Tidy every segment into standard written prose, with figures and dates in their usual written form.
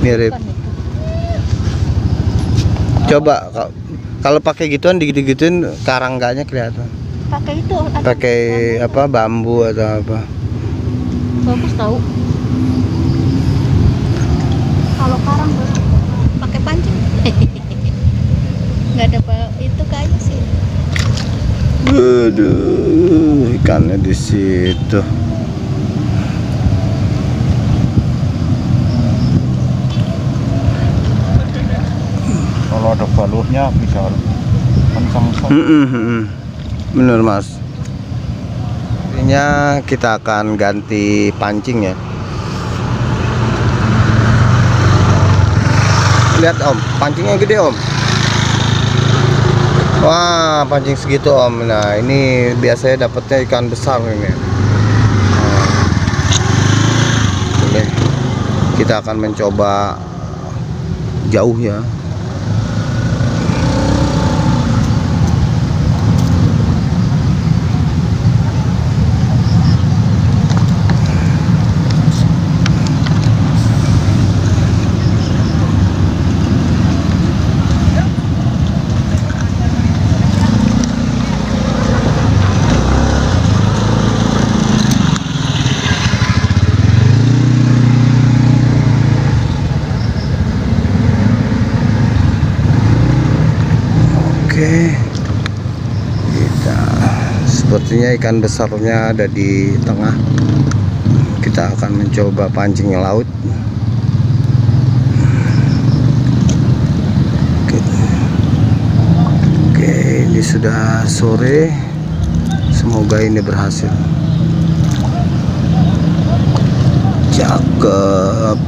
Mirip. Coba kalau pakai gituan digigit-gituin karangganya kelihatan. Pakai itu. Pakai apa, bambu atau apa? Bagus tahu. Kalau karang pakai pancing. Nggak ada itu kayaknya sih. Aduh, ikannya di situ. Kalau ada baluhnya bisa kencang. Bener mas. Intinya kita akan ganti pancing ya. Lihat om, pancingnya gede om. Wah, pancing segitu om. Nah ini biasanya dapatnya ikan besar ini. Oke, kita akan mencoba jauh ya. Oke, kita sepertinya ikan besarnya ada di tengah. Kita akan mencoba pancing laut. Oke, ini sudah sore. Semoga ini berhasil. Cakep.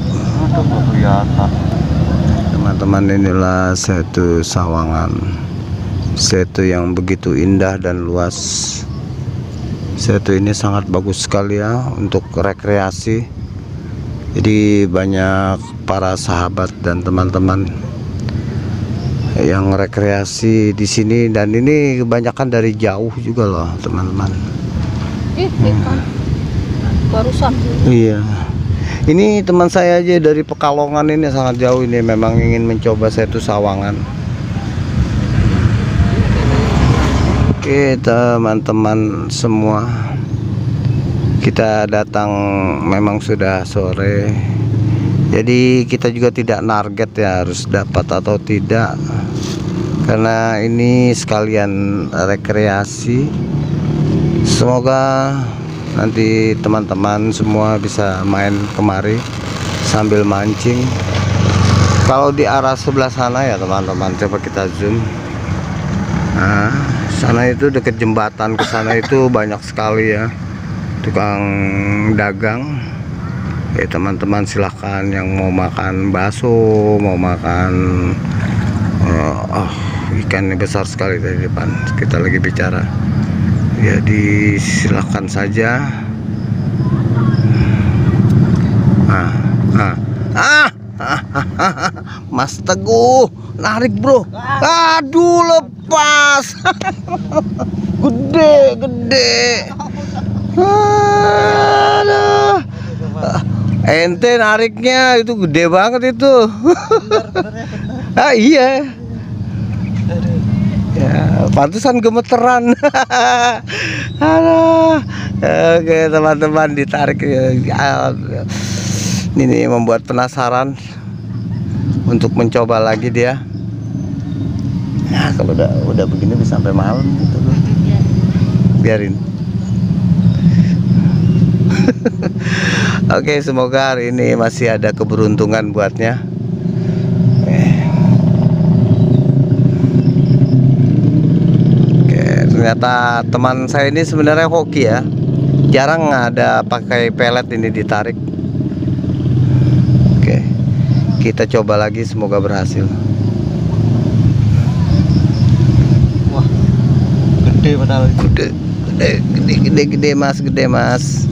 Teman-teman, inilah Setu Sawangan. Setu yang begitu indah dan luas. Setu ini sangat bagus sekali ya untuk rekreasi. Jadi banyak para sahabat dan teman-teman yang rekreasi di sini, dan ini kebanyakan dari jauh juga loh teman-teman. Ikan barusan. Iya. Ini teman saya aja dari Pekalongan, ini sangat jauh, ini memang ingin mencoba Setu Sawangan. Oke teman-teman semua, kita datang memang sudah sore, jadi kita juga tidak target ya harus dapat atau tidak, karena ini sekalian rekreasi. Semoga nanti teman-teman semua bisa main kemari sambil mancing. Kalau di arah sebelah sana ya teman-teman, coba kita zoom. Nah, sana itu dekat jembatan, ke sana itu banyak sekali ya tukang dagang. Ya teman-teman silahkan yang mau makan bakso, mau makan ikannya besar sekali dari depan. Kita lagi bicara. Jadi silahkan saja. Mas Teguh narik bro. Aduh lepas. Gede. Aduh. Ente nariknya itu gede banget itu. Iya. Ya, pantesan gemeteran. Aduh. Oke teman-teman, ditarik ya. Ini membuat penasaran untuk mencoba lagi dia. Nah, kalau udah begini bisa sampai malam gitu loh. Biarin. Oke, semoga hari ini masih ada keberuntungan buatnya. Oke, ternyata teman saya ini sebenarnya hoki ya. Jarang ada pakai pelet ini ditarik. Oke, kita coba lagi, semoga berhasil. Wah, gede padahal. Gede mas.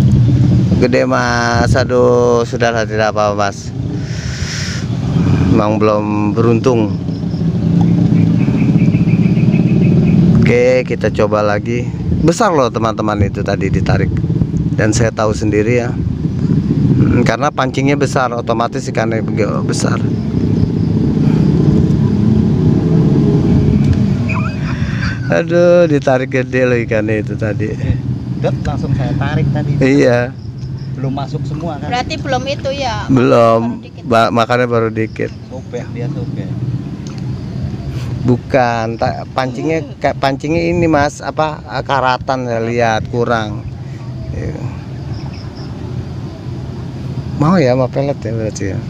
Aduh, sudahlah, tidak apa-apa mas. Memang belum beruntung. Oke, kita coba lagi. Besar loh teman-teman itu tadi ditarik, dan saya tahu sendiri ya. Karena pancingnya besar, otomatis ikannya besar. Aduh, ditarik gede loh ikannya itu tadi. Dot langsung saya tarik tadi. Iya, Belum masuk semua kan. Berarti belum itu ya. belum. Baru dikit. Makannya baru dikit. Sobek dia sobek. Bukan, pancingnya kayak pancingnya ini mas, apa karatan saya lihat kurang. Iya. Mau ya, mau pelet ya berarti ya.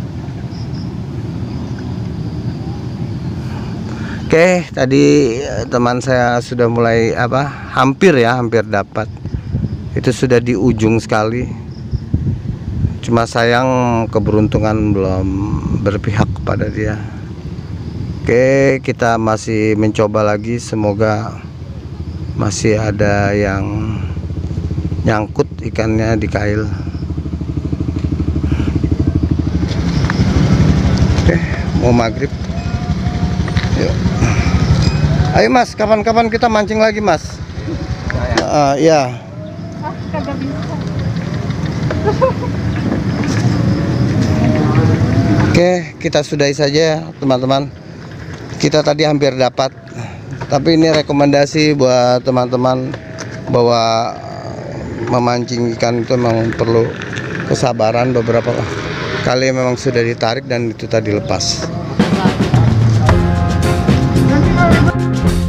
Oke, tadi teman saya sudah mulai hampir dapat. Itu sudah di ujung sekali. Cuma sayang keberuntungan belum berpihak kepada dia. Oke, kita masih mencoba lagi, semoga masih ada yang nyangkut ikannya di kail. Oke, mau maghrib. Yuk. Ayo mas, kapan-kapan kita mancing lagi mas. Ya. Kagak bisa. Oke, kita sudahi saja teman-teman. Kita tadi hampir dapat, tapi ini rekomendasi buat teman-teman bahwa memancing ikan itu memang perlu kesabaran. Beberapa kali memang sudah ditarik dan itu tadi lepas.